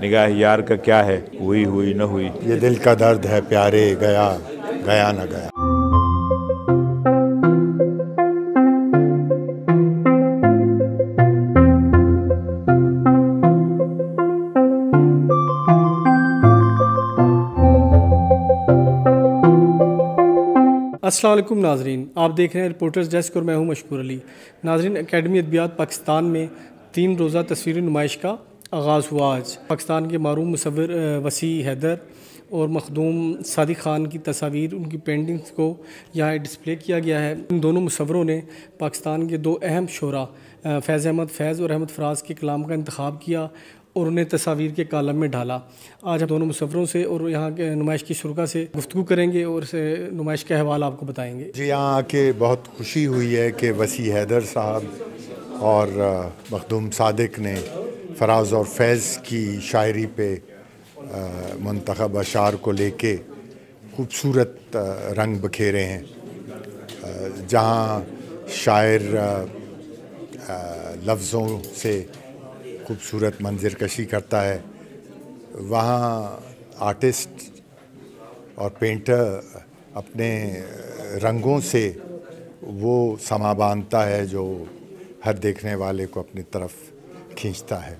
निगाह यार का क्या है, हुई हुई न हुई। ये दिल का दर्द है प्यारे, गया गया न गया। अस्सलाम वालेकुम नाजरीन, आप देख रहे हैं रिपोर्टर्स डेस्क और मैं हूं मशकूर अली। नाजरीन, अकेडमी अदबियात पाकिस्तान में 3 रोज़ा तस्वीरी नुमाइश का आगाज़ हुआ। आज पाकिस्तान के मारूफ मुसव्विर वसी हैदर और मखदूम सादिक ख़ान की तस्वीर, उनकी पेंटिंग्स को यहाँ डिस्प्ले किया गया है। इन दोनों मुसव्विरों ने पाकिस्तान के 2 अहम शोरा फैज़ अहमद फैज़ और अहमद फराज के कलाम का इंतखाब किया और उन्हें तस्वीर के कालम में ढाला। आज हम दोनों मुसव्विरों से और यहाँ के नुमाइश की शुरा से गुफ्तगू करेंगे और इस नुमाइश का अहवाल आपको बताएंगे। जी, यहाँ आके बहुत खुशी हुई है कि वसी हैदर साहब और मखदूम सादिक ने फराज और फैज़ की शायरी पे मुंतखब अशार को लेके खूबसूरत रंग बखेरे हैं। जहाँ शायर लफ्ज़ों से खूबसूरत मंजर कशी करता है, वहाँ आर्टिस्ट और पेंटर अपने रंगों से वो समा बांधता है जो हर देखने वाले को अपनी तरफ खींचता है।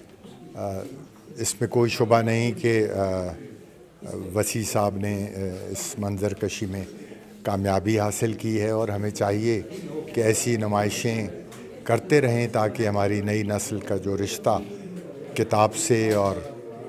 इसमें कोई शुबा नहीं कि वसी साहब ने इस मंजर कशी में कामयाबी हासिल की है और हमें चाहिए कि ऐसी नुमाइशें करते रहें ताकि हमारी नई नस्ल का जो रिश्ता किताब से और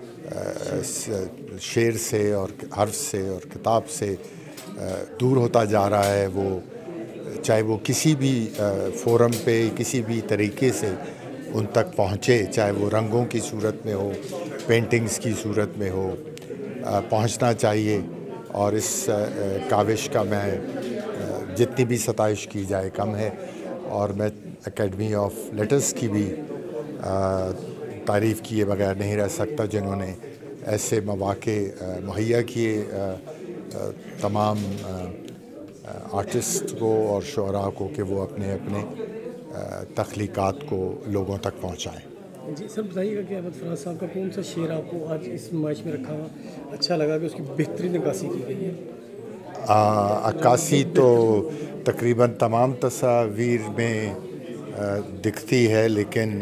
शेर से और हर्फ से और किताब से दूर होता जा रहा है, वो चाहे वो किसी भी फोरम पे किसी भी तरीके से उन तक पहुँचे, चाहे वो रंगों की सूरत में हो, पेंटिंग्स की सूरत में हो, पहुँचना चाहिए। और इस काविश का मैं जितनी भी सताइश की जाए कम है। और मैं एकेडमी ऑफ लेटर्स की भी तारीफ़ किए बगैर नहीं रह सकता, जिन्होंने ऐसे मौक़े मुहैया किए तमाम आर्टिस्ट को और शुअरा को कि वो अपने अपने तख्लीक़ात को लोगों तक पहुँचाएँ। जी सर, बताइएगा कि अहमद फराज साहब का कौन सा शेर आपको आज इस नुमाइश में रखा हुआ अच्छा लगा कि उसकी बेहतरीन नक्काशी की गई है? अक्कासी तो तकरीबन तमाम तस्वीर में दिखती है, लेकिन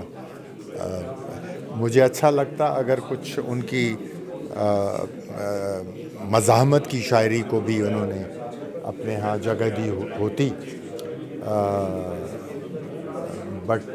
मुझे अच्छा लगता अगर कुछ उनकी मज़ाहमत की शायरी को भी उन्होंने अपने यहाँ जगह दी होती। बट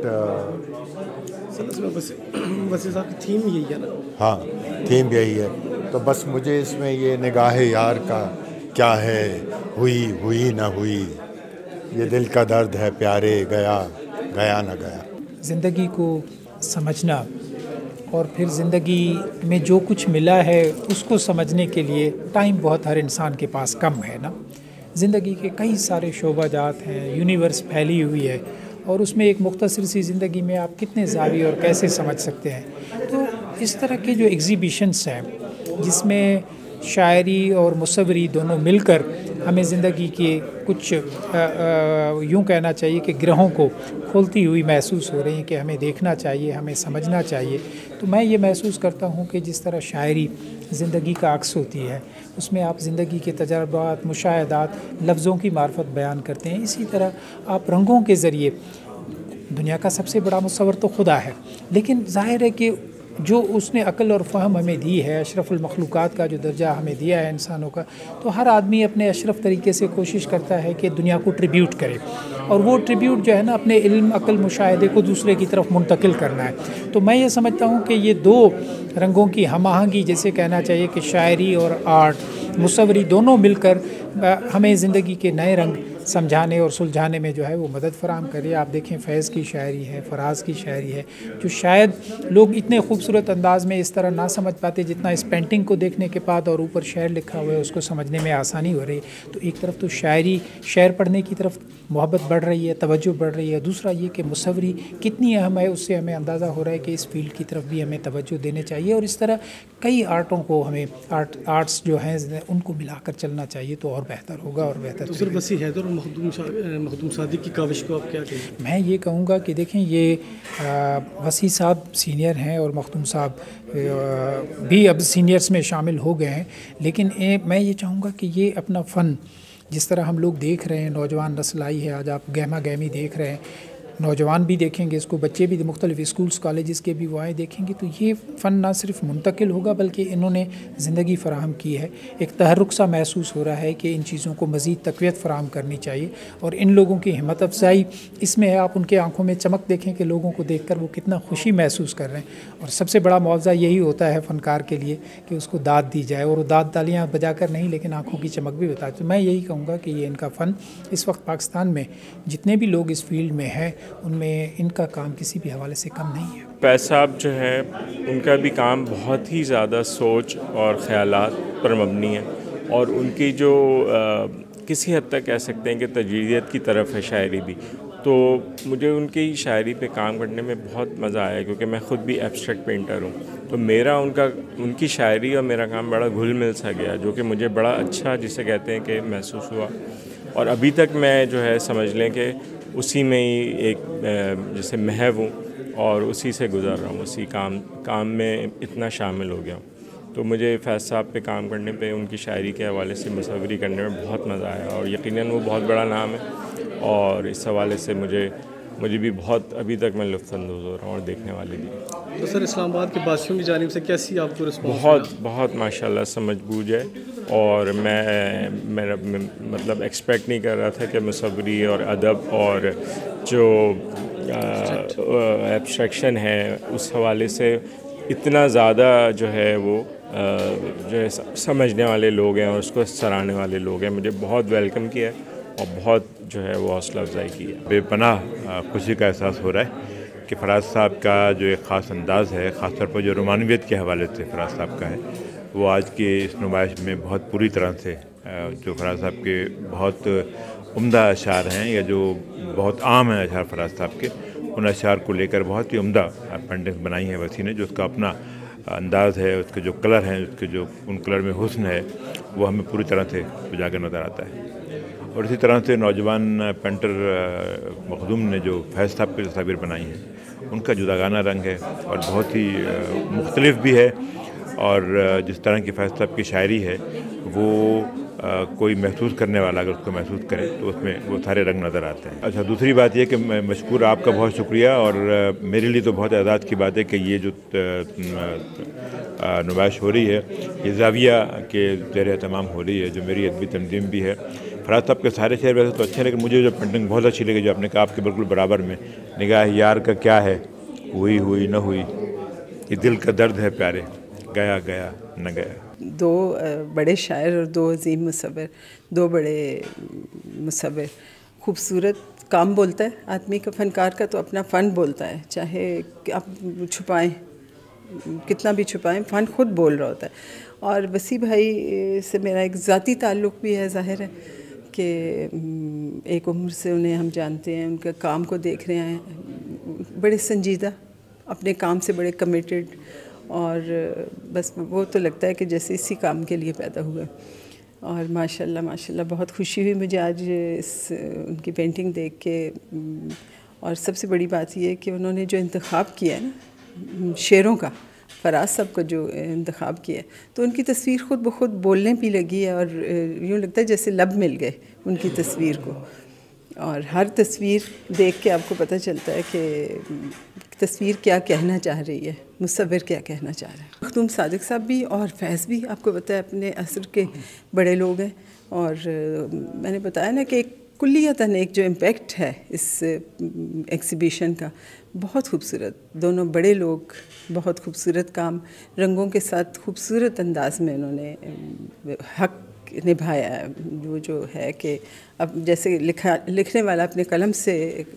वैसे साहब की थीम यही है ना? हाँ, थीम यही है। तो बस मुझे इसमें ये निगाह यार का क्या है, हुई हुई न हुई, ये दिल का दर्द है प्यारे, गया गया न गया। ज़िंदगी को समझना और फिर ज़िंदगी में जो कुछ मिला है उसको समझने के लिए टाइम बहुत हर इंसान के पास कम है ना। ज़िंदगी के कई सारे शोबाजात हैं, यूनिवर्स फैली हुई है और उसमें एक मुख्तसर सी ज़िंदगी में आप कितने ज़ाविये और कैसे समझ सकते हैं। तो इस तरह के जो एग्ज़िबिशन्स हैं जिसमें शायरी और मुसव्वरी दोनों मिलकर हमें ज़िंदगी के कुछ यूँ कहना चाहिए कि ग्रहों को खोलती हुई महसूस हो रही हैं कि हमें देखना चाहिए, हमें समझना चाहिए। तो मैं ये महसूस करता हूँ कि जिस तरह शायरी ज़िंदगी का अक्स होती है, उसमें आप ज़िंदगी के तजर्बात, मुशाहदात, लफ्ज़ों की मार्फत बयान करते हैं, इसी तरह आप रंगों के ज़रिए, दुनिया का सबसे बड़ा मुसव्विर तो खुदा है, लेकिन ज़ाहिर है कि जो उसने अक्ल और फ़हम हमें दी है, अशरफुल मखलूक़ात का जो दर्जा हमें दिया है इंसानों का, तो हर आदमी अपने अशरफ तरीके से कोशिश करता है कि दुनिया को ट्रिब्यूट करे और वो ट्रिब्यूट जो है ना अपने इल्म, अक्ल, मुशाहिदे को दूसरे की तरफ मुंतकिल करना है। तो मैं ये समझता हूँ कि ये 2 रंगों की हम आहंगी, जैसे कहना चाहिए कि शायरी और आर्ट, मुसव्वरी दोनों मिलकर हमें ज़िंदगी के नए रंग समझाने और सुलझाने में जो है वो मदद फराहम करे। आप देखें फैज़ की शायरी है, फराज की शायरी है, जो शायद लोग इतने खूबसूरत अंदाज़ में इस तरह ना समझ पाते जितना इस पेंटिंग को देखने के बाद और ऊपर शेर लिखा हुआ है उसको समझने में आसानी हो रही है। तो एक तरफ तो शायरी, शेर पढ़ने की तरफ मोहब्बत बढ़ रही है, तवज्जो बढ़ रही है। दूसरा ये कि मुसव्वरी कितनी अहम है, उससे हमें अंदाज़ा हो रहा है कि इस फील्ड की तरफ भी हमें तवज्जो देने चाहिए और इस तरह कई आर्टों को हमें आर्ट्स जो हैं उनको मिलाकर चलना चाहिए तो और बेहतर होगा और बेहतर। तो सिर्फ वसी हैदर और مخدوم صادق کی کاوش کو آپ کیا کہیں؟ میں یہ کہوں گا کہ دیکھیں یہ وسیع صاحب سینئر ہیں اور مخدوم صاحب بھی اب سینئرز میں شامل ہو گئے ہیں، لیکن میں یہ چاہوں گا کہ یہ اپنا فن جس طرح ہم لوگ دیکھ رہے ہیں، نوجوان نسل آئی ہے، آج آپ گہما گہمی دیکھ رہے ہیں، نوجوان بھی دیکھیں گے اس کو، بچے بھی مختلف اسکولز کالجز کے بھی وہ آئے دیکھیں گے، تو یہ فن نہ صرف منتقل ہوگا بلکہ انہوں نے زندگی فراہم کی ہے، ایک تحرک سا محسوس ہو رہا ہے کہ ان چیزوں کو مزید تقویت فراہم کرنی چاہیے، اور ان لوگوں کی ہمت افزائی اس میں ہے، آپ ان کے آنکھوں میں چمک دیکھیں کہ لوگوں کو دیکھ کر وہ کتنا خوشی محسوس کر رہے ہیں، اور سب سے بڑا معاوضہ یہی ہوتا ہے فنکار کے لیے کہ اس کو داد دی جائے، اور وہ داد تالیاں بجا کر نہیں لیکن آنکھوں کی چمک بھی بتا، تو میں یہی کہوں گا کہ یہ ان کا فن اس وقت پاکستان میں جتنے بھی لوگ اس فیلڈ میں ہیں ان میں ان کا کام کسی بھی حوالے سے کم نہیں ہے۔ فیض صاحب جو ہے ان کا بھی کام بہت ہی زیادہ سوچ اور خیالات پر مبنی ہے، اور ان کی جو کسی حد تک کہہ سکتے ہیں کہ تجدید کی طرف ہے شاعری بھی، تو مجھے ان کی شاعری پہ کام کرنے میں بہت مزہ آیا، کیونکہ میں خود بھی ایبسٹریکٹ پینٹر ہوں، تو میرا ان کی شاعری اور میرا کام بڑا گھل مل سا گیا، جو کہ مجھے بڑا اچھا جسے کہتے ہیں کہ محسوس ہوا، اور ابھی تک میں جو ہے سمجھ لیں کہ اسی میں ہی ایک جیسے محو ہوں اور اسی سے گزر رہا ہوں، اسی کام میں اتنا شامل ہو گیا ہوں، تو مجھے فیض صاحب پہ کام کرنے پہ ان کی شاعری کے حوالے سے مصوری کرنے میں بہت مزہ آیا، اور یقیناً وہ بہت بڑا نام ہے، اور اس حوالے سے مجھے بھی بہت ابھی تک میں لطف اندوز ہو رہا ہوں، اور دیکھنے والے بھی۔ تو سر اسلام آباد کے باسیوں کی جانب سے کیسی آپ کو رسپانس؟ بہت ماشاءاللہ سمجھ بوجھ ہے، اور میرا مطلب ایکسپیکٹ نہیں کر رہا تھا کہ مصوری اور ادب اور جو ایبسٹریکشن ہے اس حوالے سے اتنا زیادہ جو ہے وہ جو ہے سمجھنے والے لوگ ہیں اور اس کو سراہنے والے لوگ ہیں۔ مجھے بہت ویلکم کیا ہے اور بہت جو ہے وہ حوصلہ افزائی کی ہے۔ بے پناہ خوشی کا احساس ہو رہا ہے کہ فراز صاحب کا جو ایک خاص انداز ہے، خاص طور پر جو رومانویت کے حوالے سے فراز صاحب کا ہے، وہ آج کی اس نمائش میں بہت پوری طرح سے جو فراز صاحب کے بہت عمدہ اشعار ہیں یا جو بہت عام ہیں اشعار فراز صاحب کے، ان اشعار کو لے کر بہت ہی عمدہ پینٹنگز بنائی ہیں وسیع نے، جو اس کا اپنا انداز ہے، اس کے جو کلر ہیں، اس کے جو ان کلر میں حسن ہے، وہ ہمیں پوری طرح سے اجاگر نظر آتا ہے۔ اور اسی طرح سے نوجوان پینٹر مخدوم نے جو فیض صاحب کی تصاویر بنائی ہیں، ان کا جداگانہ رنگ ہے اور بہت ہی مختلف بھی ہے، اور جس طرح کی فیض صاحب کی شاعری ہے وہ کوئی محسوس کرنے والا اگر اس کو محسوس کرے تو اس میں وہ سارے رنگ نظر آتے ہیں۔ اچھا، دوسری بات یہ کہ میں مشکور آپ کا بہت شکریہ، اور میرے لیے تو بہت اعزاز کی بات ہے کہ یہ جو نمائش ہو رہی ہے یہ زاویہ کے زیر اہتمام ہو رہی ہے، جو میری ادبی تنظیم بھی ہے۔ فراز صاحب کے سارے شعر ویسے تو اچھے، لیکن مجھے جو پینٹنگ بہت اچھی لگی جو آپ نے کہا آپ کے بالکل برابر میں، نگاہ یار کا کیا ہے ہوئی نہ ہوئی، یہ دل کا درد ہے پیارے، گیا گیا نہ گیا۔ دو بڑے شاعر اور دو عظیم مصور، دو بڑے مصور، خوبصورت کام بولتا ہے آدمی کا، فنکار کا تو اپنا فن بولتا ہے، چاہے آپ چھپائیں کتنا بھی چھپائیں، فن خود بول رہا ہوتا ہے۔ اور وسیع بھائی سے میرا ایک ذاتی تعلق بھی ہے، ظاہر ہے کہ ایک عمر سے انہیں ہم جانتے ہیں، ان کے کام کو دیکھ رہے ہیں، بڑے سنجیدہ، اپنے کام سے بڑے کمیٹڈ، اور بس وہ تو لگتا ہے کہ جیسے اسی کام کے لیے پیدا ہوئے، اور ماشاءاللہ بہت خوشی ہوئی مجھے آج ان کی پینٹنگ دیکھ کے، اور سب سے بڑی بات یہ ہے کہ انہوں نے جو انتخاب کیا ہے نا شعروں کا، فراز صاحب کا جو انتخاب کیا ہے، تو ان کی تصویر خود بخود بولنے بھی لگی ہے، اور یوں لگتا ہے جیسے لب مل گئے ان کی تصویر کو، اور ہر تصویر دیکھ کے آپ کو پتہ چلتا ہے کہ تصویر کیا کہنا چاہ رہی ہے، مصور کیا کہنا چاہ رہا ہے۔ مخدوم صادق صاحب بھی اور فیض بھی آپ کو پتہ ہے اپنے عصر کے بڑے لوگ ہیں، اور میں نے بتایا نا کہ کلیتاً ایک جو امپیکٹ ہے اس ایگزیبیشن کا، بہت خوبصورت، دونوں بڑے لوگ، بہت خوبصورت کام، رنگوں کے ساتھ خوبصورت انداز میں انہوں نے حق نبھایا ہے، وہ جو ہے کہ اب جیسے لکھنے والا اپنے قلم سے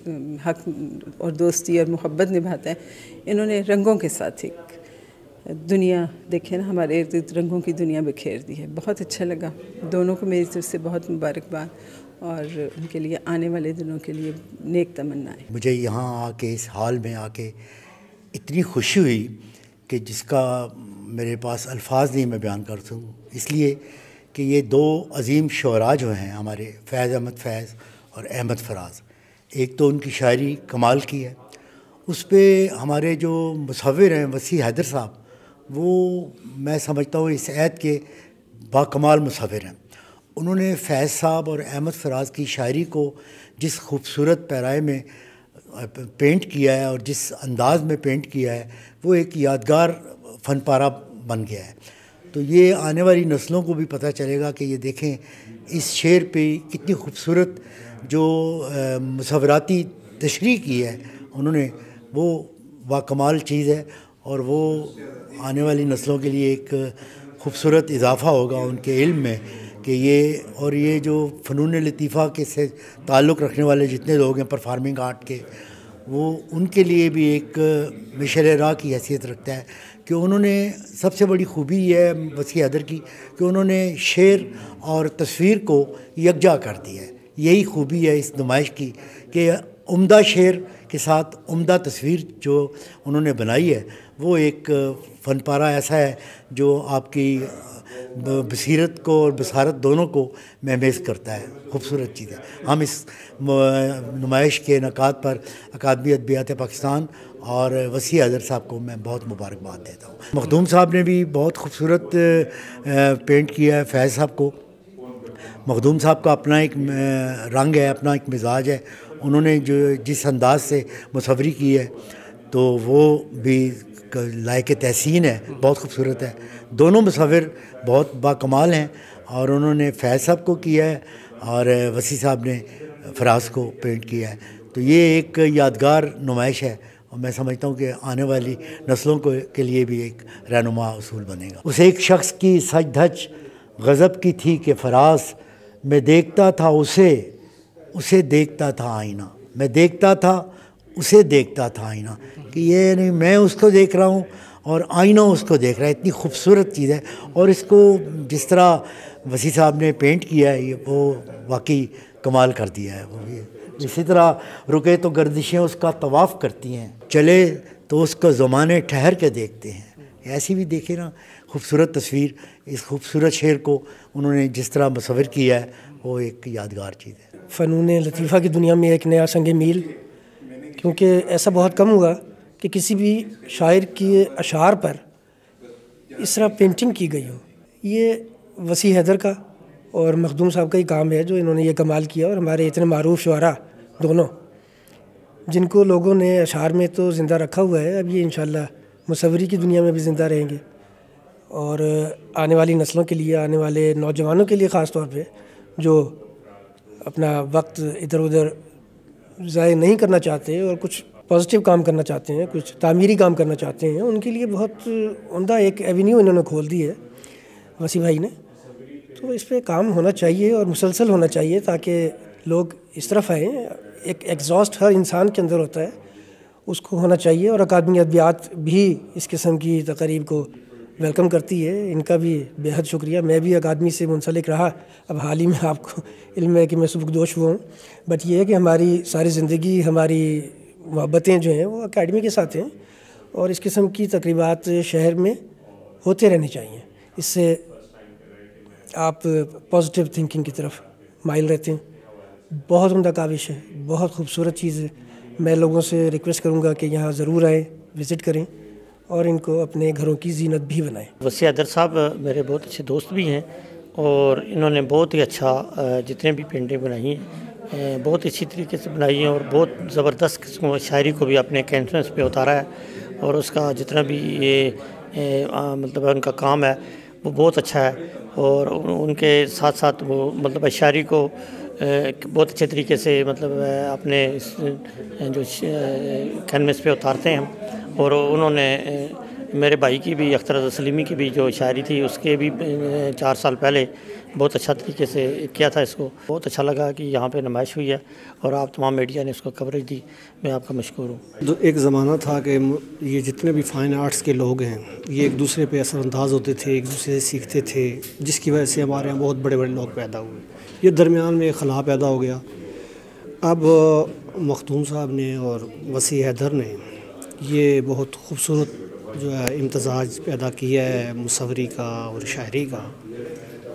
حق اور دوستی اور محبت نبھاتا ہے، انہوں نے رنگوں کے ساتھ ایک دنیا دیکھیں نا، ہمارے ارد گرد رنگوں کی دنیا بکھیر دی ہے۔ بہت اچھا لگا، دونوں کو میری طرف سے بہت مبارکباد، اور ان کے لیے آنے والے دنوں کے لیے نیک تمنائیں۔ مجھے یہاں آ کے، اس حال میں آ کے اتنی خوشی ہوئی کہ جس کا میرے پاس الفاظ نہیں میں بیان کر سکوں، اس لیے کہ یہ دو عظیم شعراء جو ہیں ہمارے، فیض احمد فیض اور احمد فراز، ایک تو ان کی شاعری کمال کی ہے، اس پہ ہمارے جو مصور ہیں وسیع حیدر صاحب، وہ میں سمجھتا ہوں اس عہد کے باکمال مصور ہیں۔ انہوں نے فیض صاحب اور احمد فراز کی شاعری کو جس خوبصورت پیرائے میں پینٹ کیا ہے اور جس انداز میں پینٹ کیا ہے، وہ ایک یادگار فن پارہ بن گیا ہے۔ تو یہ آنے والی نسلوں کو بھی پتہ چلے گا کہ یہ دیکھیں اس شعر پہ کتنی خوبصورت جو مصوراتی تشریح کی ہے انہوں نے، وہ باکمال چیز ہے، اور وہ آنے والی نسلوں کے لیے ایک خوبصورت اضافہ ہوگا ان کے علم میں کہ یہ جو فنون لطیفہ کے سے تعلق رکھنے والے جتنے لوگ ہیں پرفارمنگ آرٹ کے، وہ ان کے لیے بھی ایک مشعل راہ کی حیثیت رکھتا ہے کہ انہوں نے سب سے بڑی خوبی یہ ہے وسیع حیدر کی کہ انہوں نے شعر اور تصویر کو یکجا کر دیا ہے۔ یہی خوبی ہے اس نمائش کی کہ عمدہ شعر کے ساتھ عمدہ تصویر جو انہوں نے بنائی ہے، وہ ایک فن پارہ ایسا ہے جو آپ کی بصیرت کو اور بصارت دونوں کو مہمیز کرتا ہے، خوبصورت چیز ہے۔ ہم اس نمائش کے انعقاد پر اکادمی ادبیات پاکستان اور وسیع حیدر صاحب کو میں بہت مبارکباد دیتا ہوں۔ مخدوم صاحب نے بھی بہت خوبصورت پینٹ کیا ہے فیض صاحب کو۔ مخدوم صاحب کا اپنا ایک رنگ ہے، اپنا ایک مزاج ہے، انہوں نے جس انداز سے مصوری کی ہے تو وہ بھی لائق تحسین ہے، بہت خوبصورت ہے۔ دونوں مصور بہت باکمال ہیں، اور انہوں نے فیض صاحب کو کیا ہے اور وسیع صاحب نے فراز کو پینٹ کیا ہے۔ تو یہ ایک یادگار نمائش ہے، اور میں سمجھتا ہوں کہ آنے والی نسلوں کے لیے بھی ایک رہنما اصول بنے گا۔ اس ایک شخص کی سج دھج غضب کی تھی کہ فراز، میں دیکھتا تھا اسے دیکھتا تھا آئینہ، میں دیکھتا تھا اسے دیکھتا تھا آئینہ، کہ یہ نہیں میں اس کو دیکھ رہا ہوں اور آئینہ اس کو دیکھ رہا ہے۔ اتنی خوبصورت چیز ہے، اور اس کو جس طرح وسیع صاحب نے پینٹ کیا ہے، یہ وہ واقعی کمال کر دیا ہے۔ وہ اسی طرح رکے تو گردشیں اس کا طواف کرتی ہیں، چلے تو اس کو زمانے ٹھہر کے دیکھتے ہیں۔ ایسی بھی دیکھیں نا خوبصورت تصویر، اس خوبصورت شعر کو انہوں نے جس طرح مصور کیا ہے، وہ ایک یادگار چیز ہے۔ فنون لطیفہ کی دنیا میں ایک نیا سنگ میل، کیونکہ ایسا بہت کم ہوا کہ کسی بھی شاعر کے اشعار پر اس طرح پینٹنگ کی گئی ہو۔ یہ وسیع حیدر کا اور مخدوم صاحب کا ہی کام ہے جو انہوں نے یہ کمال کیا، اور ہمارے اتنے معروف شعراء دونوں، جن کو لوگوں نے اشعار میں تو زندہ رکھا ہوا ہے، اب یہ انشاءاللہ مصوری کی دنیا میں بھی زندہ رہیں گے، اور آنے والی نسلوں کے لیے، آنے والے نوجوانوں کے لیے خاص طور پہ جو اپنا وقت ادھر ادھر ضائع نہیں کرنا چاہتے اور کچھ پازیٹیو کام کرنا چاہتے ہیں، کچھ تعمیری کام کرنا چاہتے ہیں، ان کے لیے بہت عمدہ ایک ایونیو انہوں نے کھول دی ہے وسیع بھائی نے۔ تو اس پہ کام ہونا چاہیے اور مسلسل ہونا چاہیے تاکہ لوگ اس طرف آئیں۔ ایک ایگزاسٹ ہر انسان کے اندر ہوتا ہے، اس کو ہونا چاہیے، اور اکادمی ادبیات بھی اس قسم کی تقریب کو ویلکم کرتی ہے، ان کا بھی بے حد شکریہ۔ میں بھی اکادمی سے منسلک رہا، اب حال ہی میں آپ کو علم ہے کہ میں سبکدوش ہوا ہوں، بٹ یہ ہے کہ ہماری ساری زندگی، ہماری محبتیں جو ہیں وہ اکیڈمی کے ساتھ ہیں، اور اس قسم کی تقریبات شہر میں ہوتے رہنی چاہیے۔ اس سے آپ پازیٹیو تھنکنگ کی طرف مائل رہتے ہیں۔ بہت عمدہ کاوش ہے، بہت خوبصورت چیز ہے۔ میں لوگوں سے ریکویسٹ کروں گا کہ یہاں ضرور آئیں، وزٹ کریں، اور ان کو اپنے گھروں کی زینت بھی بنائیں۔ وسیع حیدر صاحب میرے بہت اچھے دوست بھی ہیں، اور انہوں نے بہت ہی اچھا جتنے بھی پینٹنگ بنائی ہیں بہت اچھی طریقے سے بنائی ہیں، اور بہت زبردست قسم کی شاعری کو بھی اپنے کینوس پہ اتارا ہے، اور اس کا جتنا بھی یہ مطلب ان کا کام ہے وہ بہت اچھا ہے، اور ان کے ساتھ ساتھ وہ مطلب شاعری کو بہت اچھے طریقے سے مطلب اپنے جو کینوس پہ اتارتے ہیں۔ اور انہوں نے میرے بھائی کی بھی، اختر رضا سلیمی کی بھی جو شاعری تھی، اس کے بھی 4 سال پہلے بہت اچھا طریقے سے کیا تھا۔ اس کو بہت اچھا لگا کہ یہاں پہ نمائش ہوئی ہے، اور آپ تمام میڈیا نے اس کو کوریج دی، میں آپ کا مشکور ہوں۔ ایک زمانہ تھا کہ یہ جتنے بھی فائن آرٹس کے لوگ ہیں یہ ایک دوسرے پہ اثر انداز ہوتے تھے، ایک دوسرے سے سیکھتے تھے، جس کی وجہ سے ہمارے یہاں بہت بڑے بڑے لوگ پیدا ہوئے۔ یہ درمیان میں خلا پیدا ہو گیا۔ اب مخدوم صاحب نے اور وسیع حیدر نے یہ بہت خوبصورت جو ہے امتزاج پیدا کیا ہے مصوری کا اور شاعری کا،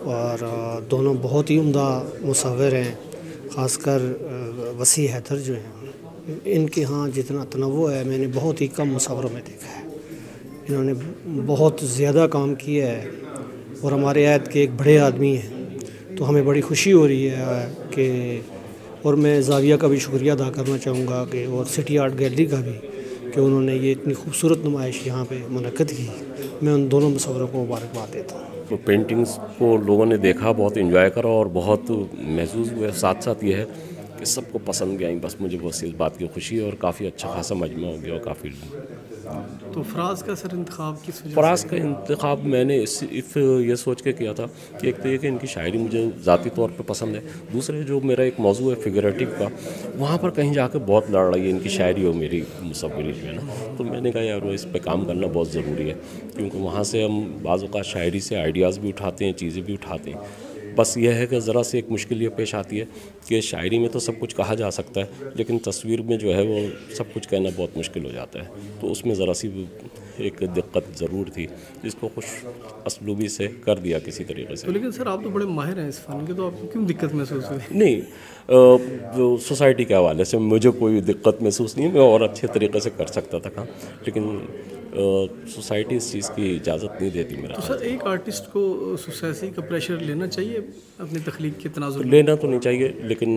اور دونوں بہت ہی عمدہ مصور ہیں، خاص کر وسیع حیدر جو ہیں، ان کے ہاں جتنا تنوع ہے میں نے بہت ہی کم مصوروں میں دیکھا ہے۔ انہوں نے بہت زیادہ کام کیا ہے اور ہمارے عہد کے ایک بڑے آدمی ہیں، تو ہمیں بڑی خوشی ہو رہی ہے کہ، اور میں زاویہ کا بھی شکریہ ادا کرنا چاہوں گا کہ، اور سٹی آرٹ گیلری کا بھی، کہ انہوں نے یہ اتنی خوبصورت نمائش یہاں پہ منعقد کی۔ میں ان دونوں مصوروں کو مبارکباد دیتا ہوں۔ تو پینٹنگز کو لوگوں نے دیکھا، بہت انجوائے کرا اور بہت محسوس ہوئے، ساتھ ساتھ یہ ہے کہ سب کو پسند بھی آئیں، بس مجھے بہت اس بات کی خوشی ہے، اور کافی اچھا خاصا مجمع ہو گیا اور کافی۔ تو فراز کا سر انتخاب کس وجہ سے؟ فراز کا انتخاب میں نے صرف یہ سوچ کے کیا تھا کہ ایک تو یہ کہ ان کی شاعری مجھے ذاتی طور پہ پسند ہے، دوسرے جو میرا ایک موضوع ہے فگریٹو کا، وہاں پر کہیں جا کے بہت لڑ رہی ہے ان کی شاعری اور میری مصوری جو ہے نا، تو میں نے کہا یار وہ اس پہ کام کرنا بہت ضروری ہے، کیونکہ وہاں سے ہم بعض اوقات شاعری سے آئیڈیاز بھی اٹھاتے ہیں، چیزیں بھی اٹھاتے ہیں۔ بس یہ ہے کہ ذرا سے ایک مشکل یہ پیش آتی ہے کہ شاعری میں تو سب کچھ کہا جا سکتا ہے، لیکن تصویر میں جو ہے وہ سب کچھ کہنا بہت مشکل ہو جاتا ہے، تو اس میں ذرا سی ایک دقت ضرور تھی، جس کو خوش اسلوبی سے کر دیا کسی طریقے سے۔ لیکن سر آپ تو بڑے ماہر ہیں اس فن کے، تو آپ کو کیوں دقت محسوس ہوئی؟ نہیں، جو سوسائٹی کے حوالے سے مجھے کوئی دقت محسوس نہیں ہے، میں اور اچھے طریقے سے کر سکتا تھا کام، لیکن سوسائٹی اس چیز کی اجازت نہیں دیتی میرا۔ تو سر ایک آرٹسٹ کو سوسائٹی کا پریشر لینا چاہیے اپنی تخلیق کے تناظر؟ لینا تو نہیں چاہیے، لیکن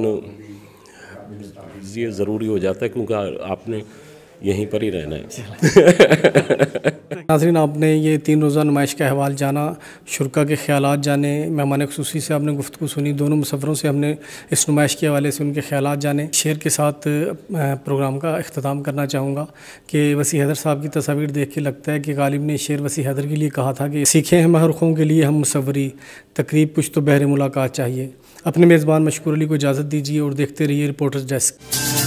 یہ ضروری ہو جاتا ہے کیونکہ آپ نے یہیں پر ہی رہنا ہے۔ ناظرین، آپ نے یہ 3 روزہ نمائش کا احوال جانا، شرکا کے خیالات جانے، مہمان خصوصی سے آپ نے گفتگو سنی، دونوں مصوروں سے ہم نے اس نمائش کے حوالے سے ان کے خیالات جانے۔ شعر کے ساتھ پروگرام کا اختتام کرنا چاہوں گا کہ وسیع حیدر صاحب کی تصاویر دیکھ کے لگتا ہے کہ غالب نے شعر وسیع حیدر کے لیے کہا تھا کہ سیکھے ہیں محرخوں کے لیے ہم مصوری، تقریب کچھ تو بہر ملاقات چاہیے۔ اپنے میزبان مشکور علی کو اجازت دیجیے اور دیکھتے رہیے رپورٹرز ڈیسک۔